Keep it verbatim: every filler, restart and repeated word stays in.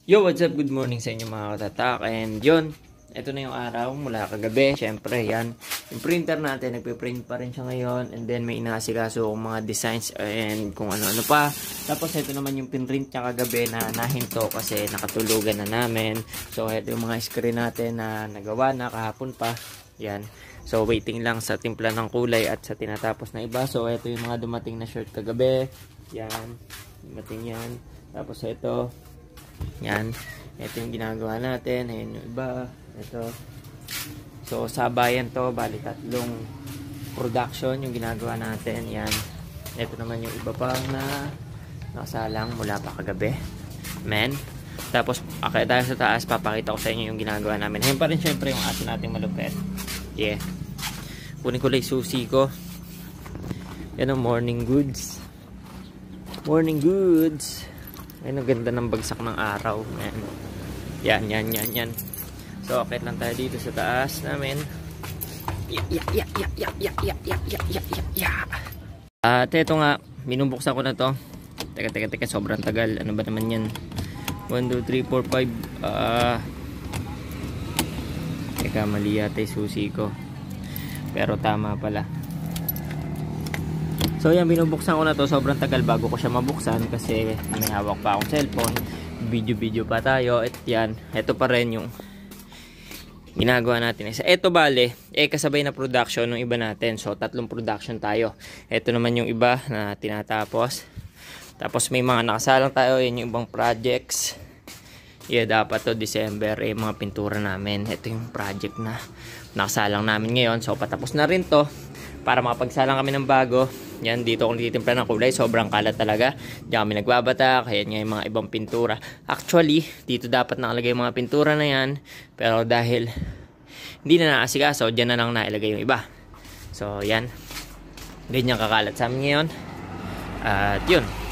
Yo, what's up? Good morning sa inyo mga katatak. And yun, ito na yung araw mula kagabi. Siyempre, yan. Yung printer natin, nagpe-print pa rin siya ngayon. And then, may inaasikaso kung mga designs and kung ano-ano pa. Tapos, ito naman yung pinrint niya kagabi na nahinto kasi nakatulugan na namin. So, ito yung mga screen natin na nagawa na kahapon pa. Yan. So, waiting lang sa timpla ng kulay at sa tinatapos na iba. So, ito yung mga dumating na shirt kagabi. Yan. Dumating yan. Tapos, ito. Yan. Ito yung ginagawa natin. Ayan yung iba. Ito. So, sabayan to. Bali, tatlong production yung ginagawa natin. Yan. Ito naman yung iba pa na nakasalang mula pa kagabi. Men. Tapos, akay tayo sa taas. Papakita ko sa inyo yung ginagawa namin. Ayan pa rin syempre yung aso nating malupet. Yeah. Kunin ko lang susi ko. Yan ang morning goods. Morning goods. Ay, ang ganda ng bagsak ng araw, man. Yan, yan, yan, yan. So, akit lang tayo dito sa taas namin. Ya, ya, ya, ya, ya, ya, ya, ya, ya, ya, ya, ya. At ito nga, binubuksan ko na to. Teka, teka, teka, sobrang tagal. Ano ba naman yan? one, two, three, four, five. Ah... Teka, mali yata yung susi ko. Pero tama pala. So yan, binubuksan ko na to. Sobrang tagal bago ko siya mabuksan kasi may hawak pa akong cellphone. Video-video pa tayo. At yan, ito pa rin yung ginagawa natin. Ito bale, eh kasabay na production ng iba natin. So tatlong production tayo. Ito naman yung iba na tinatapos. Tapos may mga nakasalang tayo. Yan yung ibang projects. Yeah, dapat to December eh mga pintura namin. Ito yung project na nakasalang namin ngayon. So patapos na rin to para makapagsalang kami ng bago. Yan, dito kung titimpla ng kulay, sobrang kalat talaga. Diyan kami nagbabata, kaya nga yung mga ibang pintura. Actually, dito dapat nakalagay yung mga pintura na yan. Pero dahil hindi na naasikaso, dyan na lang nailagay yung iba. So yan, ganyan kakalat sa amin ngayon. At yun.